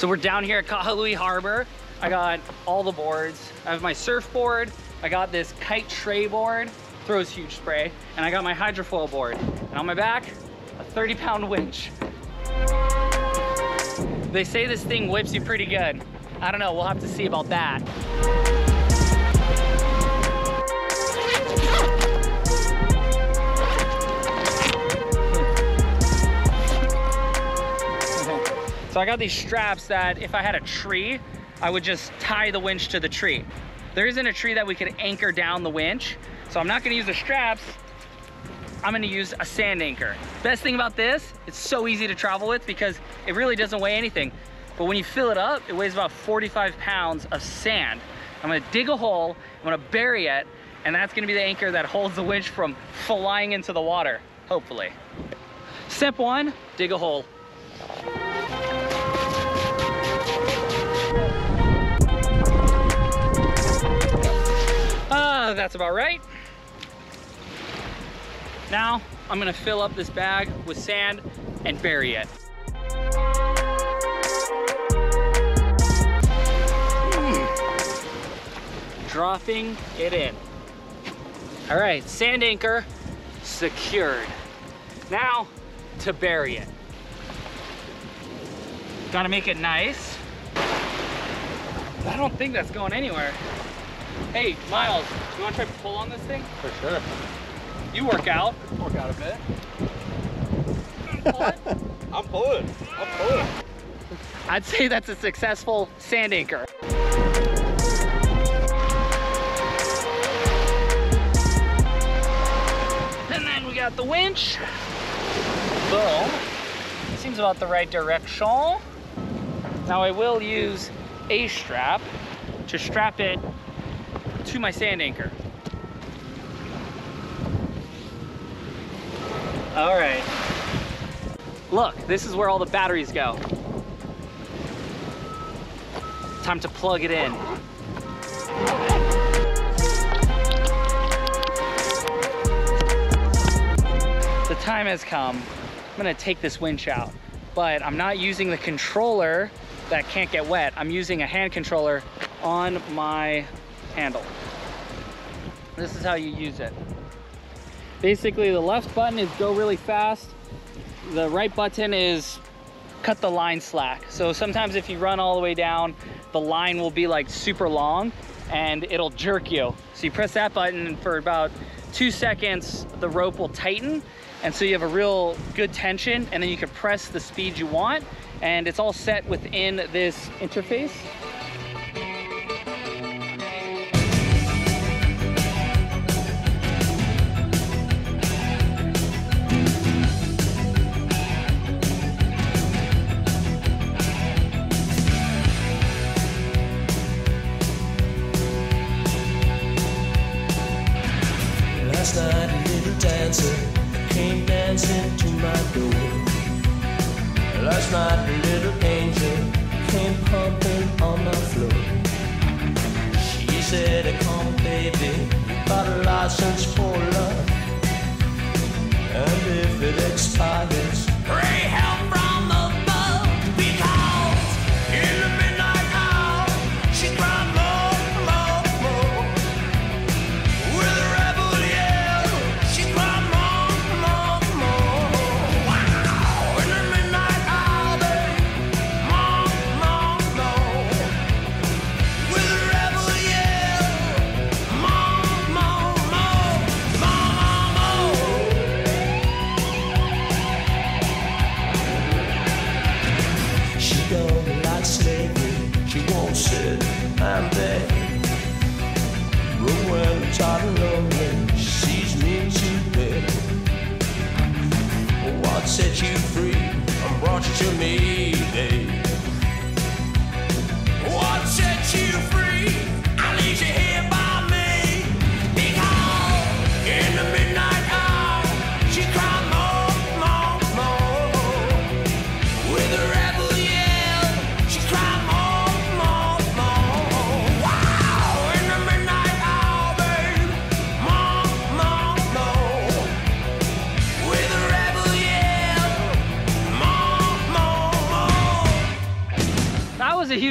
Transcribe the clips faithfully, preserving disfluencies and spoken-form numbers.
So we're down here at Kahului Harbor. I got all the boards. I have my surfboard. I got this kite tray board, throws huge spray, and I got my hydrofoil board. And on my back, a thirty pound winch. They say this thing whips you pretty good. I don't know, we'll have to see about that. So I got these straps that if I had a tree, I would just tie the winch to the tree. There isn't a tree that we could anchor down the winch, so I'm not gonna use the straps. I'm gonna use a sand anchor. Best thing about this, it's so easy to travel with because it really doesn't weigh anything. But when you fill it up, it weighs about forty-five pounds of sand. I'm gonna dig a hole, I'm gonna bury it, and that's gonna be the anchor that holds the winch from flying into the water, hopefully. Step one, dig a hole. Uh, that's about right. Now, I'm gonna fill up this bag with sand and bury it. Mm. Dropping it in. All right, sand anchor secured. Now, to bury it. Gotta make it nice. I don't think that's going anywhere. Hey, Miles, you wanna try to pull on this thing? For sure. You work out. Work out a bit. Pull it. I'm pulling. I'm pulling. I'd say that's a successful sand anchor. And then we got the winch. Boom. Seems about the right direction. Now I will use a strap to strap it to my sand anchor. All right. Look, this is where all the batteries go. Time to plug it in. The time has come. I'm gonna take this winch out, but I'm not using the controller that can't get wet. I'm using a hand controller on my handle. This is how you use it. Basically, the left button is go really fast. The right button is cut the line slack. So sometimes if you run all the way down, the line will be like super long and it'll jerk you. So you press that button and for about two seconds, the rope will tighten. And so you have a real good tension and then you can press the speed you want. And it's all set within this interface. Last night a little dancer came dancing to my door. Last night a little angel came pumping on my floor. She said, come baby, got a license for love. And if it expires, pray help from above. Because in the midnight hour, she cried more, more, more. With a rebel yell, she cried more, more, more. Wow! In the midnight hour, more, more, more. With a rebel yell, more, more, more.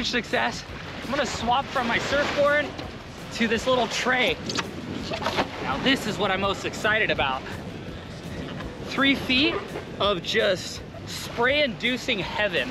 huge success. I'm gonna swap from my surfboard to this little tray. Now this is what I'm most excited about. Three feet of just spray-inducing heaven.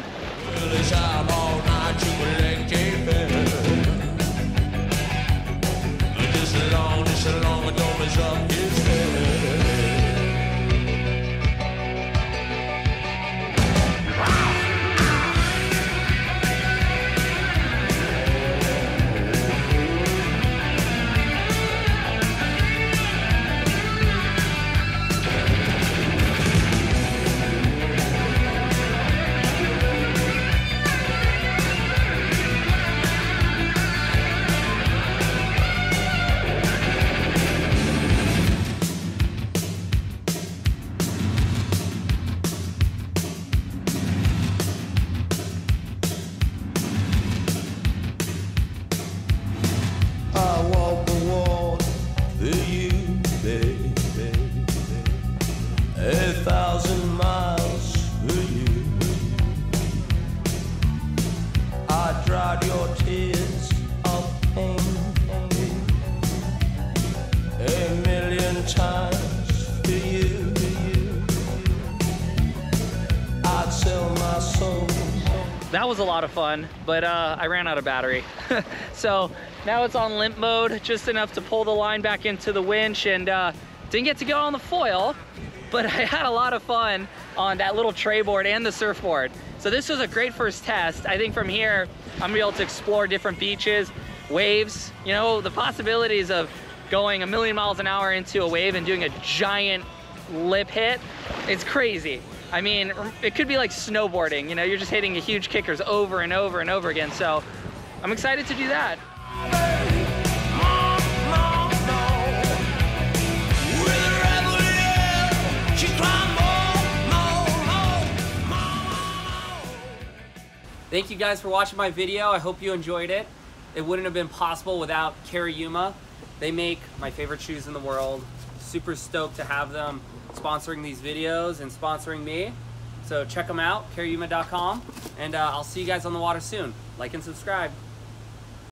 That was a lot of fun, but uh, I ran out of battery. So now it's on limp mode, just enough to pull the line back into the winch, and uh, didn't get to go on the foil, but I had a lot of fun on that little tray board and the surfboard. So this was a great first test. I think from here, I'm gonna be able to explore different beaches, waves, you know, the possibilities of going a million miles an hour into a wave and doing a giant lip hit. It's crazy. I mean, it could be like snowboarding, you know, you're just hitting huge kickers over and over and over again. So I'm excited to do that. Thank you guys for watching my video. I hope you enjoyed it. It wouldn't have been possible without ReWinch. They make my favorite shoes in the world. Super stoked to have them sponsoring these videos and sponsoring me. So check them out, ReWinch dot com, and uh, I'll see you guys on the water soon. Like and subscribe.